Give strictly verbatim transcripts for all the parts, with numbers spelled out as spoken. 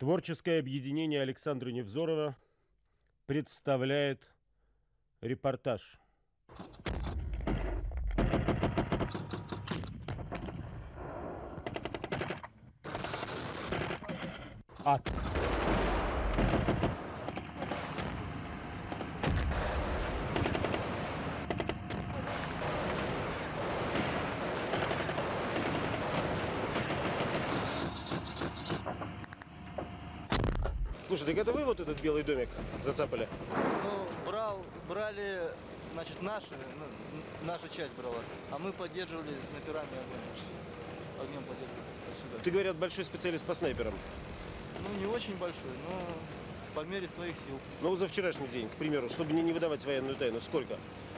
Творческое объединение Александра Невзорова представляет репортаж. Ад. Слушай, так это вы вот этот белый домик зацапали? Ну, брал, брали, значит, наши, ну, наша часть брала, а мы поддерживали снайперами огонь. Огнем поддерживали отсюда. Ты, говорят, большой специалист по снайперам. Ну, не очень большой, но по мере своих сил. Ну, за вчерашний день, к примеру, чтобы не, не выдавать военную тайну, сколько?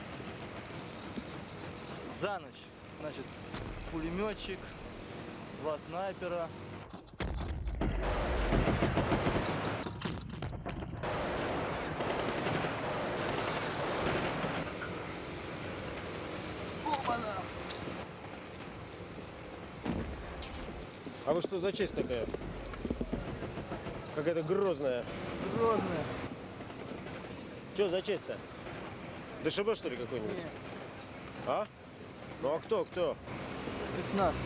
За ночь, значит, пулеметчик, два снайпера. Опа-на! А вы что за часть такая? Какая-то грозная. Грозная. Что за часть-то? ДШБ, что ли, какой-нибудь? Нет. А? Ну а кто, кто? Спецназ.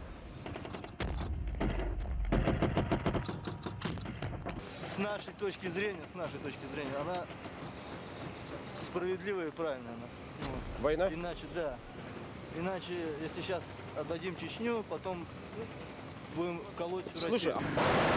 С нашей точки зрения, с нашей точки зрения, она справедливая и правильная. Она. Вот. Война? Иначе, да. Иначе, если сейчас отдадим Чечню, потом будем колоть всю Слушай, Россию.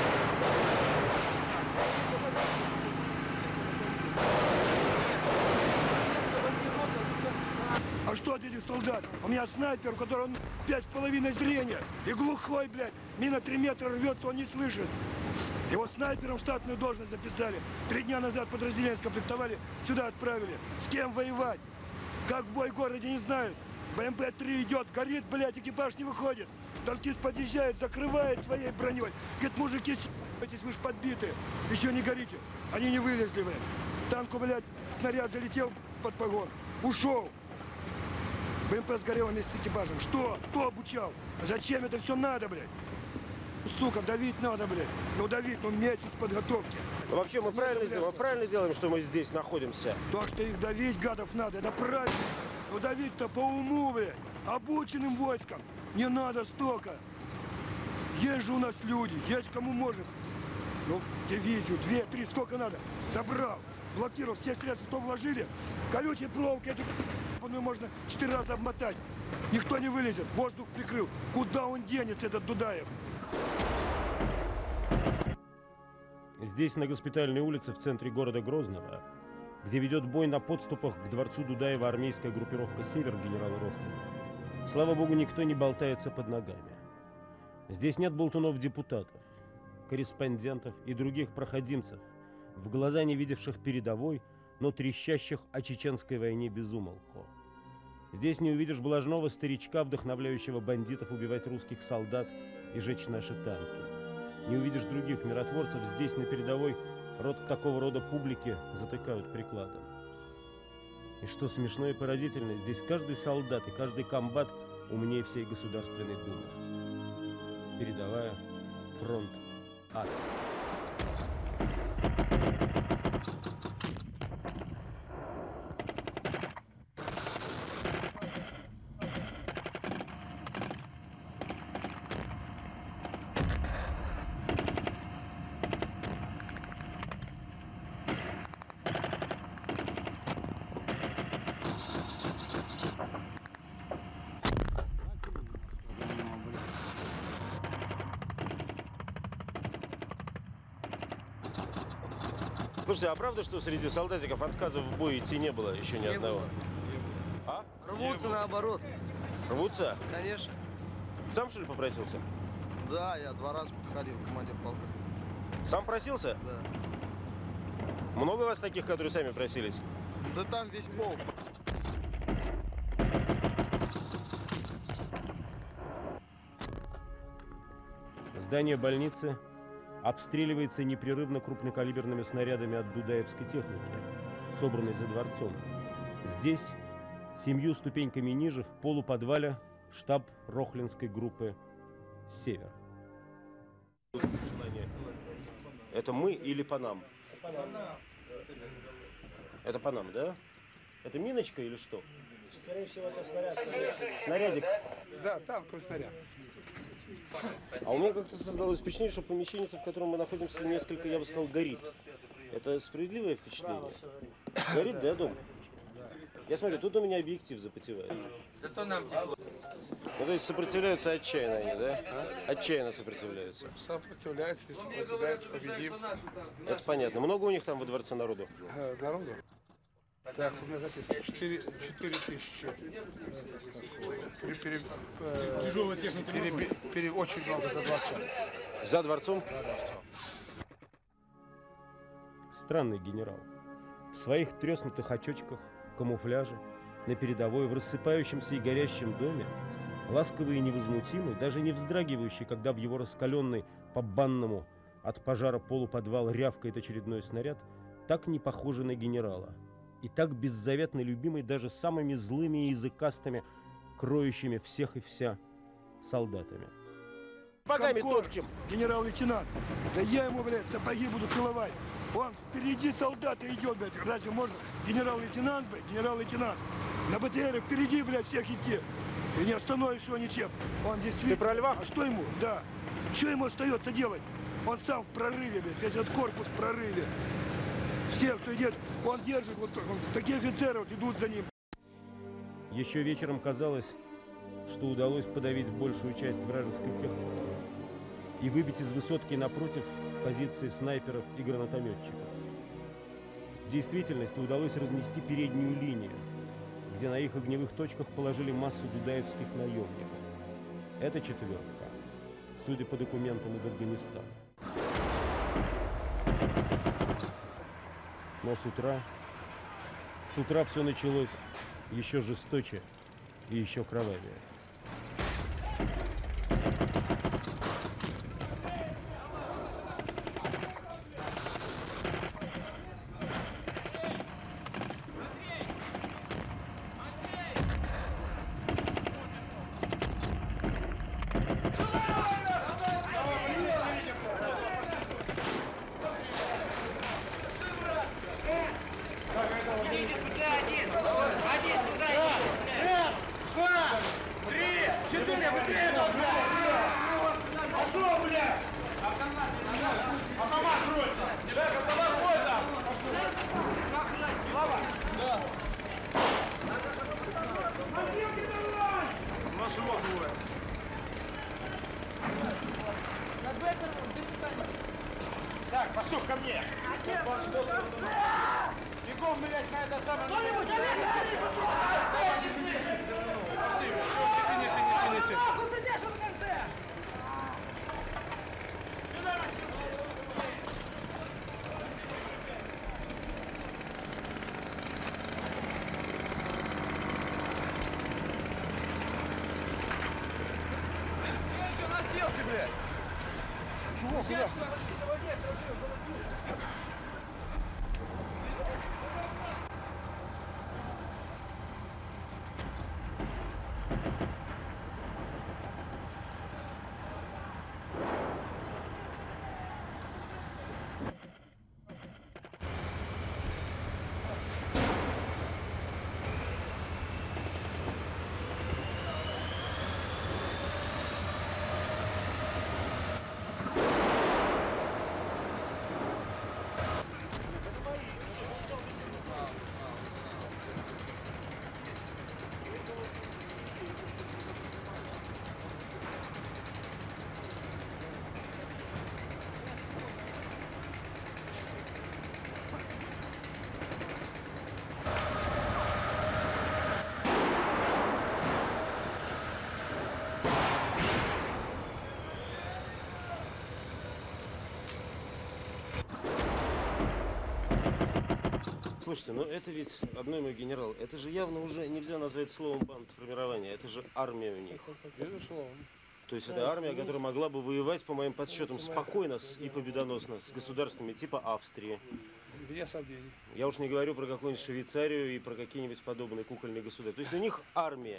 А что от этих солдат? У меня снайпер, у которого пять с половиной зрения. И глухой, блядь. Мина три метра рвется, он не слышит. Его снайпером в штатную должность записали. Три дня назад подразделение скомплектовали, сюда отправили. С кем воевать? Как в бой в городе, не знают. БМП три идет, горит, блядь, экипаж не выходит. Танкист подъезжает, закрывает своей броней. Говорит, мужики, с***тесь, вы ж подбиты. Еще не горите. Они не вылезли, блядь. Танку, блядь, снаряд залетел под погон. Ушел. БМП сгорел вместе с экипажем. Что? Кто обучал? Зачем это все надо, блядь? Сука, давить надо, блядь. Ну давить, ну месяц подготовки. Ну, вообще мы правильно делаем, мы правильно делаем, что мы здесь находимся. То, что их давить, гадов, надо, это правильно. Ну давить-то по уму, блядь. Обученным войском. Не надо столько. Есть же у нас люди, есть кому может. Ну, дивизию, две, три, сколько надо. Собрал, блокировал, все средства, что вложили. Колючей проволокой эту ну, можно четыре раза обмотать. Никто не вылезет, воздух прикрыл. Куда он денется, этот Дудаев? Здесь, на Госпитальной улице, в центре города Грозного, где ведет бой на подступах к дворцу Дудаева армейская группировка «Север» генерала Рохлина, слава богу, никто не болтается под ногами. Здесь нет болтунов-депутатов, корреспондентов и других проходимцев, в глаза не видевших передовой, но трещащих о чеченской войне без умолку. Здесь не увидишь блажного старичка, вдохновляющего бандитов убивать русских солдат и жечь наши танки. Не увидишь других миротворцев, здесь на передовой рот такого рода публики затыкают прикладом. И что смешно и поразительно, здесь каждый солдат и каждый комбат умнее всей Государственной Думы. Передовая, фронт, ад. Слушайте, а правда, что среди солдатиков отказов в бой идти не было еще ни Не одного? было. А? Рвутся наоборот. Рвутся? Конечно. Сам, что ли, попросился? Да, я два раза подходил, командир полка. Сам просился? Да. Много вас таких, которые сами просились? Да там весь полк. Здание больницы обстреливается непрерывно крупнокалиберными снарядами от дудаевской техники, собранной за дворцом. Здесь, семью ступеньками ниже, в полуподвале, штаб рохлинской группы «Север». Это мы или по нам? По нам. Это по нам, да? Это миночка или что? Скорее всего, это снаряд. Снарядик? Да, танковый снаряд. А у меня как-то создалось впечатление, что помещение, в котором мы находимся, несколько, я бы сказал, горит. Это справедливое впечатление? Горит, да, дом? Я смотрю, тут у меня объектив запотевает. Зато нам тепло. Ну, то есть сопротивляются отчаянно они, да? Отчаянно сопротивляются. Сопротивляется, сопротивляется, победим. Это понятно. Много у них там во дворце народу? Э, Народу? Так, у меня записано. Четыре тысячи. Пере- пере- э, Тяжелая техника. пере- пере- Очень много за два часа. За дворцом? За два часа. Странный генерал. В своих треснутых очочках, камуфляже, на передовой, в рассыпающемся и горящем доме, ласковый и невозмутимый, даже не вздрагивающий, когда в его раскаленный по банному от пожара полуподвал рявкает очередной снаряд, так не похожий на генерала. И так беззаветно любимый даже самыми злыми и языкастыми, кроющими всех и вся солдатами. Богами топчем, генерал-лейтенант. Да я ему, блядь, сапоги буду целовать. Он впереди солдата идет, блядь. Разве можно генерал-лейтенант, блядь, генерал-лейтенант? На БТР впереди, блядь, всех идти. И не остановишь его ничем. Он действительно... Ты про льва? А что ему? Да. Что ему остается делать? Он сам в прорыве, блядь. Весь этот корпус в прорыве. Все, кто идет, он держит. Вот он, такие офицеры вот идут за ним. Еще вечером казалось, что удалось подавить большую часть вражеской техники и выбить из высотки напротив позиции снайперов и гранатометчиков. В действительности удалось разнести переднюю линию, где на их огневых точках положили массу дудаевских наемников. Это четверка, судя по документам из Афганистана. Но с утра, с утра все началось еще жесточе и еще кровавее. Так, Пастух, ко мне! Бегом, блядь, на этот самый... Кто-нибудь, Олеся, смотри, Пастух! Пошли, неси, неси, неси, неси. Он придерживай в конце! Ты что нас делаете, блядь? Чего, куда? Слушайте, ну это ведь, одной мой генерал, это же явно уже нельзя назвать словом бандформирования, это же армия у них. Безусловно. То есть это армия, которая могла бы воевать, по моим подсчетам, спокойно и победоносно с государствами типа Австрии. Вне сомнений. Я уж не говорю про какую-нибудь Швейцарию и про какие-нибудь подобные кукольные государства. То есть у них армия.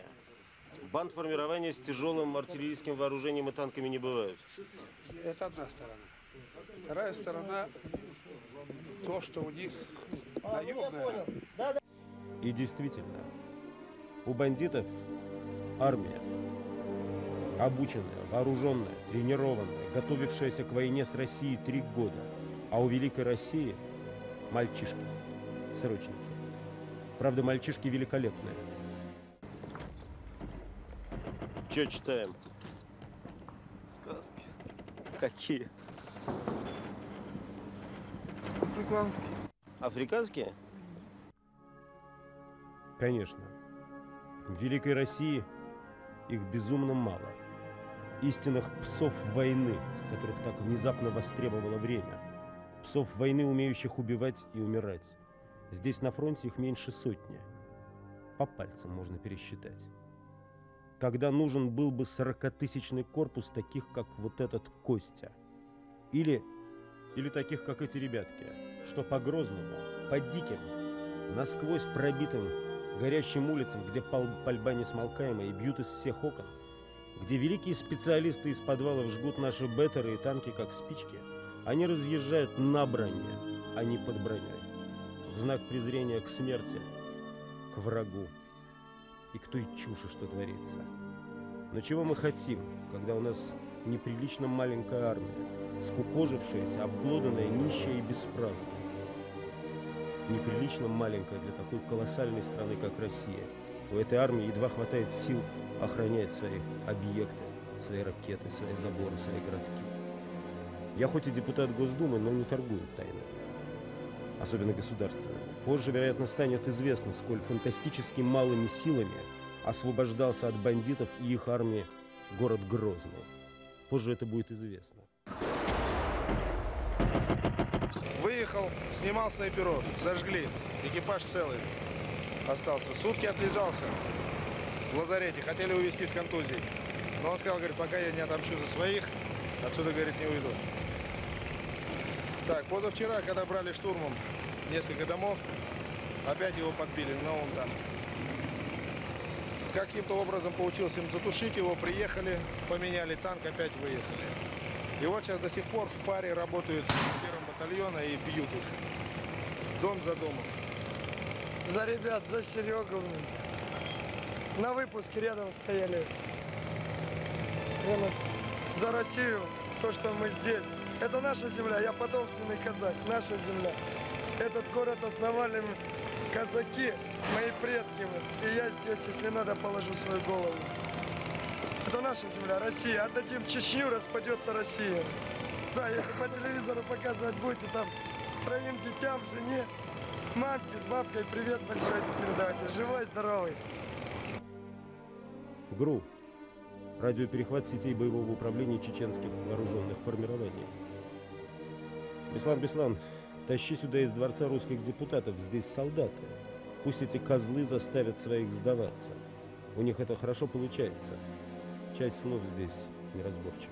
Бандформирования с тяжелым артиллерийским вооружением и танками не бывают. Это одна сторона. Вторая сторона, то, что у них наемная. И действительно, у бандитов армия. Обученная, вооруженная, тренированная, готовившаяся к войне с Россией три года. А у Великой России мальчишки, срочники. Правда, мальчишки великолепные. Че читаем? Сказки. Какие? Африканские. Африканские? Конечно. В Великой России их безумно мало. Истинных псов войны, которых так внезапно востребовало время. Псов войны, умеющих убивать и умирать. Здесь на фронте их меньше сотни. По пальцам можно пересчитать. Когда нужен был бы сорокатысячный корпус таких, как вот этот Костя. Или, или таких, как эти ребятки, что по Грозному, по диким, насквозь пробитым горящим улицам, где пал, пальба несмолкаемая и бьют из всех окон, где великие специалисты из подвалов жгут наши беттеры и танки, как спички, они разъезжают на броне, а не под броней, в знак презрения к смерти, к врагу и к той чуши, что творится. Но чего мы хотим, когда у нас неприлично маленькая армия, скукожившаяся, обглоданная, нищая и бесправная? Неприлично маленькая для такой колоссальной страны, как Россия. У этой армии едва хватает сил охранять свои объекты, свои ракеты, свои заборы, свои городки. Я хоть и депутат Госдумы, но не торгую тайнами, особенно государственными. Позже, вероятно, станет известно, сколь фантастически малыми силами освобождался от бандитов и их армии город Грозный. Позже это будет известно. Выехал, снимал снайперов, зажгли, экипаж целый остался. Сутки отлежался в лазарете, хотели увезти с контузией. Но он сказал, говорит, пока я не отомщу за своих, отсюда, говорит, не уйду. Так, позавчера, когда брали штурмом несколько домов, опять его подбили, но он там. Каким-то образом получилось им затушить его, приехали, поменяли танк, опять выехали. И вот сейчас до сих пор в паре работают с первым батальона и бьют их. Дом за домом. За ребят, за Серегу. На выпуске рядом стояли. За Россию, то, что мы здесь. Это наша земля, я потомственный казак, наша земля. Этот город основали казаки, мои предки. И я здесь, если надо, положу свою голову. Это наша земля, Россия. Отдадим Чечню, распадется Россия. Да, если по телевизору показывать будете, там троим детям, жене, мамке с бабкой привет большой передавайте. Живой, здоровый. ГРУ. Радиоперехват сетей боевого управления чеченских вооруженных формирований. Беслан, Беслан, тащи сюда из дворца русских депутатов. Здесь солдаты. Пусть эти козлы заставят своих сдаваться. У них это хорошо получается. Часть слов здесь неразборчива.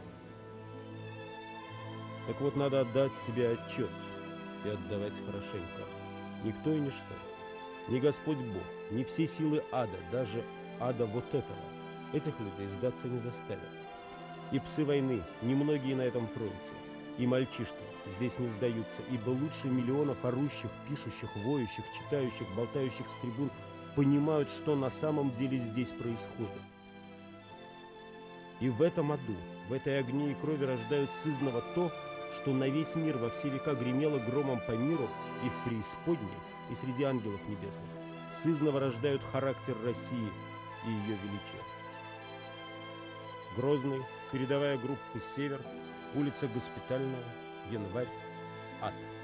Так вот, надо отдать себе отчет и отдавать хорошенько. Никто и ничто, ни Господь Бог, ни все силы ада, даже ада вот этого, этих людей сдаться не заставят. И псы войны, немногие на этом фронте, и мальчишки здесь не сдаются, ибо лучше миллионов орущих, пишущих, воющих, читающих, болтающих с трибун понимают, что на самом деле здесь происходит. И в этом аду, в этой огне и крови рождают сызново то, что на весь мир во все века гремело громом по миру и в преисподней, и среди ангелов небесных. Сызново рождают характер России и ее величие. Грозный, передовая группа «Север», улица Госпитальная, январь, ад.